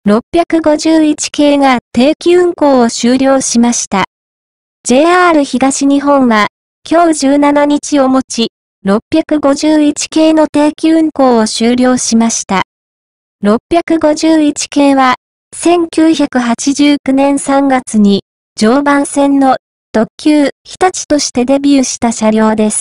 651系が定期運行を終了しました。JR 東日本は、今日17日をもち、651系の定期運行を終了しました。651系は、1989年3月に、常磐線の特急日立としてデビューした車両です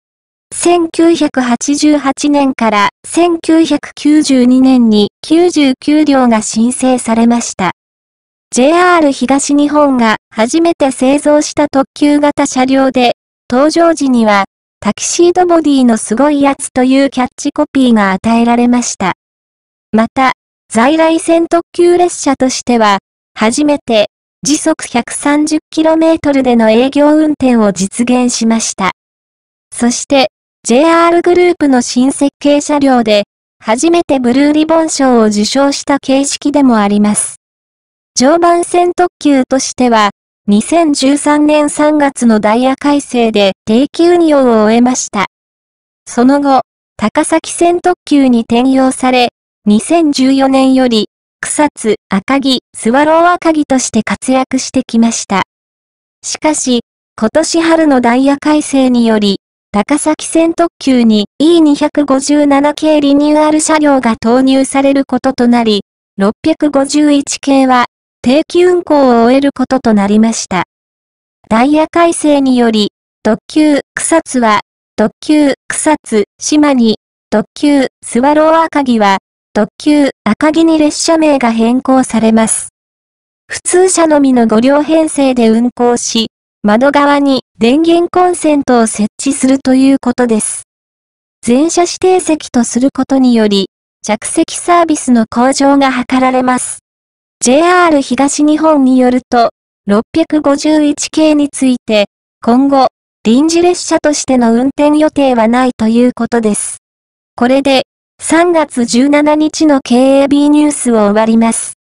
。1988年から1992年に99両が申請されました。JR 東日本が初めて製造した特急型車両で、登場時には、タキシードボディのすごいやつというキャッチコピーが与えられました。また、在来線特急列車としては、初めて、時速 130km での営業運転を実現しました。そして、JR グループの新設計車両で、初めてブルーリボン賞を受賞した形式でもあります。常磐線特急としては、2013年3月のダイヤ改正で定期運用を終えました。その後、高崎線特急に転用され、2014年より、草津、赤城、スワロー赤城として活躍してきました。しかし、今年春のダイヤ改正により、高崎線特急に E257 系リニューアル車両が投入されることとなり、651系は定期運行を終えることとなりました。ダイヤ改正により、特急草津は、特急草津島に、特急スワロー赤城は、特急赤城に列車名が変更されます。普通車のみの5両編成で運行し、窓側に電源コンセントを設置するということです。全車指定席とすることにより、着席サービスの向上が図られます。JR 東日本によると、651系について、今後、臨時列車としての運転予定はないということです。これで、3月17日の KAB ニュースを終わります。